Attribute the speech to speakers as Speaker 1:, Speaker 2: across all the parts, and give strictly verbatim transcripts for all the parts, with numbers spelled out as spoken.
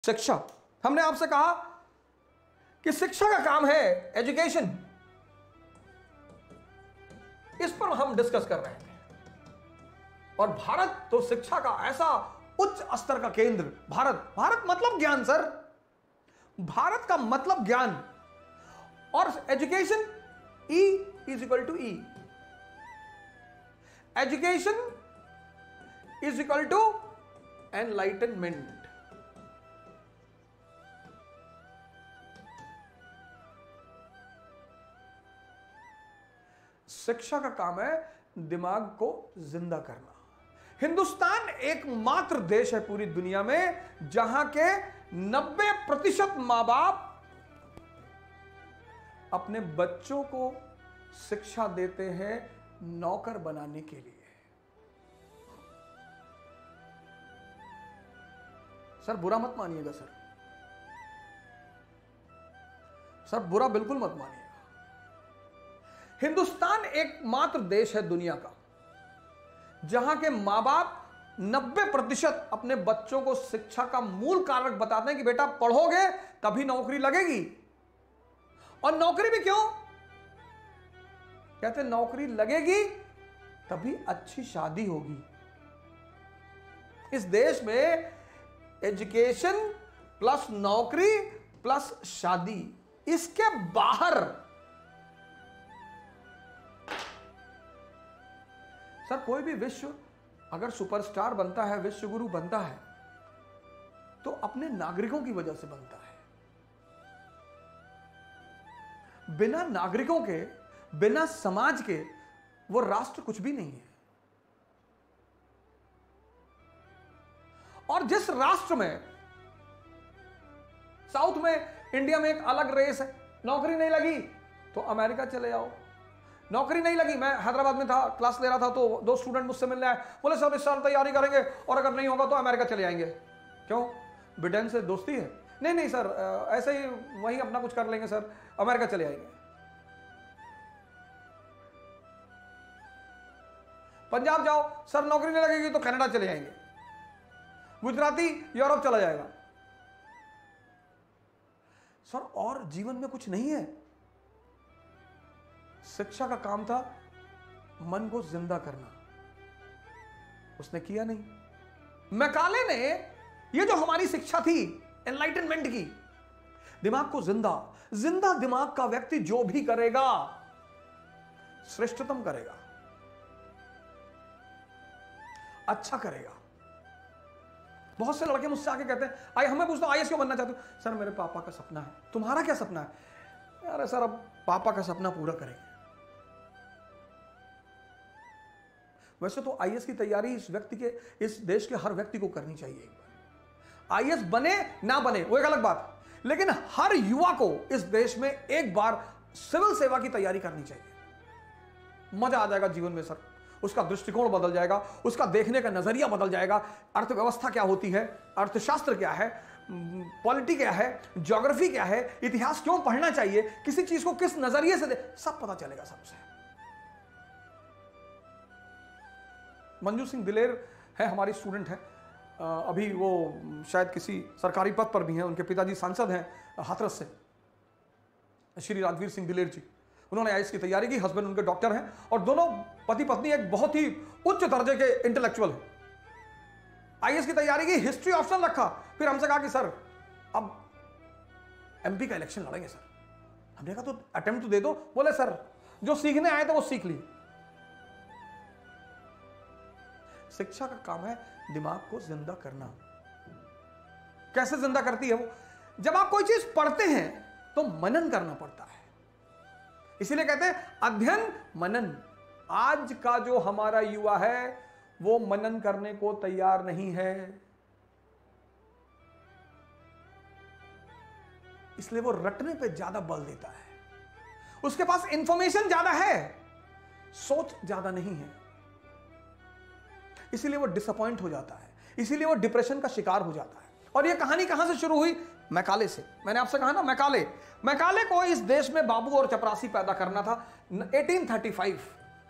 Speaker 1: शिक्षा। हमने आपसे कहा कि शिक्षा का काम है एजुकेशन, इस पर हम डिस्कस कर रहे हैं। और भारत तो शिक्षा का ऐसा उच्च स्तर का केंद्र, भारत भारत मतलब ज्ञान सर, भारत का मतलब ज्ञान। और education, E is equal to E, education is equal to enlightenment. शिक्षा का काम है दिमाग को जिंदा करना। हिंदुस्तान एकमात्र देश है पूरी दुनिया में जहां के नब्बे प्रतिशत मां बाप अपने बच्चों को शिक्षा देते हैं नौकर बनाने के लिए। सर बुरा मत मानिएगा सर, सर बुरा बिल्कुल मत मानिएगा। हिंदुस्तान एकमात्र देश है दुनिया का जहां के मां बाप नब्बे प्रतिशत अपने बच्चों को शिक्षा का मूल कारक बताते हैं कि बेटा पढ़ोगे तभी नौकरी लगेगी। और नौकरी भी क्यों कहते हैं? नौकरी लगेगी तभी अच्छी शादी होगी। इस देश में एजुकेशन प्लस नौकरी प्लस शादी, इसके बाहर सर कोई भी विश्व अगर सुपरस्टार बनता है, विश्व गुरु बनता है, तो अपने नागरिकों की वजह से बनता है। बिना नागरिकों के, बिना समाज के वो राष्ट्र कुछ भी नहीं है। और जिस राष्ट्र में, साउथ में, इंडिया में एक अलग रेस है, नौकरी नहीं लगी तो अमेरिका चले जाओ। नौकरी नहीं लगी, मैं हैदराबाद में था, क्लास ले रहा था, तो दो स्टूडेंट मुझसे मिलने आए, बोले सर इस साल तैयारी करेंगे और अगर नहीं होगा तो अमेरिका चले जाएंगे। क्यों? बिडेन से दोस्ती है? नहीं नहीं सर, ऐसे ही वहीं अपना कुछ कर लेंगे सर, अमेरिका चले जाएंगे। पंजाब जाओ, सर नौकरी नहीं लगेगी तो कनाडा चले जाएंगे। गुजराती यूरोप चला जाएगा। सर और जीवन में कुछ नहीं है। शिक्षा का काम था मन को जिंदा करना, उसने किया नहीं। मैकाले ने, ये जो हमारी शिक्षा थी एनलाइटनमेंट की, दिमाग को जिंदा, जिंदा दिमाग का व्यक्ति जो भी करेगा श्रेष्ठतम करेगा, अच्छा करेगा। बहुत से लड़के मुझसे आके कहते हैं, आई हमें पूछता हूं आई ए एस क्यों बनना चाहते हो? सर मेरे पापा का सपना है। तुम्हारा क्या सपना है? यार सर अब पापा का सपना पूरा करेंगे। वैसे तो आई ए एस की तैयारी इस व्यक्ति के, इस देश के हर व्यक्ति को करनी चाहिए। एक बार आई ए एस बने ना बने वो एक अलग बात है, लेकिन हर युवा को इस देश में एक बार सिविल सेवा की तैयारी करनी चाहिए। मजा आ जाएगा जीवन में सर, उसका दृष्टिकोण बदल जाएगा, उसका देखने का नजरिया बदल जाएगा। अर्थव्यवस्था क्या होती है, अर्थशास्त्र क्या है, पॉलिटी क्या है, ज्योग्राफी क्या है, इतिहास क्यों पढ़ना चाहिए, किसी चीज को किस नजरिए से दे, सब पता चलेगा सबसे। मंजू सिंह दिलेर है, हमारी स्टूडेंट है, अभी वो शायद किसी सरकारी पद पर भी हैं। उनके पिताजी सांसद हैं हाथरस से, श्री राजवीर सिंह दिलेर जी। उन्होंने आई ए एस की तैयारी की, हस्बैंड उनके डॉक्टर हैं और दोनों पति पत्नी एक बहुत ही उच्च दर्जे के इंटेलेक्चुअल हैं। आई ए एस की तैयारी की, हिस्ट्री ऑप्शन रखा, फिर हमसे कहा कि सर अब एम पी का इलेक्शन लड़ेंगे सर। हमने कहा तो अटेम्प्ट तो दे दो। बोले सर जो सीखने आए थे वो सीख लिए। शिक्षा का काम है दिमाग को जिंदा करना। कैसे जिंदा करती है वो? जब आप कोई चीज पढ़ते हैं तो मनन करना पड़ता है। इसीलिए कहते हैं अध्ययन मनन। आज का जो हमारा युवा है वो मनन करने को तैयार नहीं है, इसलिए वो रटने पे ज्यादा बल देता है। उसके पास इंफॉर्मेशन ज्यादा है, सोच ज्यादा नहीं है, इसीलिए वो डिसअपॉइंट हो जाता है, इसीलिए वो डिप्रेशन का शिकार हो जाता है। और ये कहानी कहां से शुरू हुई? मैकाले से। मैंने आपसे कहा ना, मैकाले मैकाले को इस देश में बाबू और चपरासी पैदा करना था। अठारह सौ पैंतीस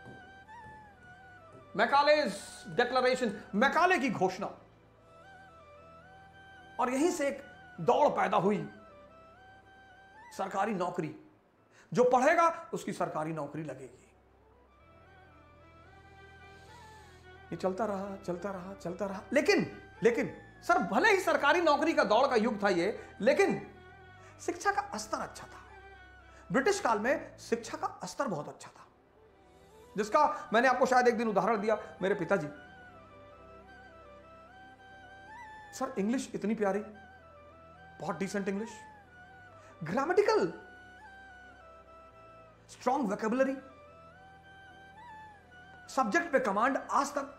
Speaker 1: मैकाले's डिक्लेरेशन, मैकाले की घोषणा। और यहीं से एक दौड़ पैदा हुई, सरकारी नौकरी, जो पढ़ेगा उसकी सरकारी नौकरी लगेगी। ये चलता रहा चलता रहा चलता रहा लेकिन लेकिन सर, भले ही सरकारी नौकरी का दौड़ का युग था ये, लेकिन शिक्षा का स्तर अच्छा था। ब्रिटिश काल में शिक्षा का स्तर बहुत अच्छा था, जिसका मैंने आपको शायद एक दिन उदाहरण दिया। मेरे पिताजी, सर इंग्लिश इतनी प्यारी, बहुत decent English, grammatical, strong vocabulary, subject पे कमांड आज तक।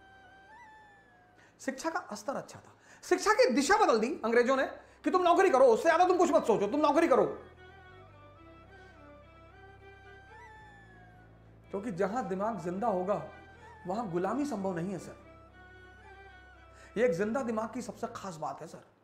Speaker 1: शिक्षा का स्तर अच्छा था। शिक्षा की दिशा बदल दी अंग्रेजों ने कि तुम नौकरी करो, उससे ज्यादा तुम कुछ मत सोचो, तुम नौकरी करो। क्योंकि जहां दिमाग जिंदा होगा वहां गुलामी संभव नहीं है सर। ये एक जिंदा दिमाग की सबसे खास बात है सर।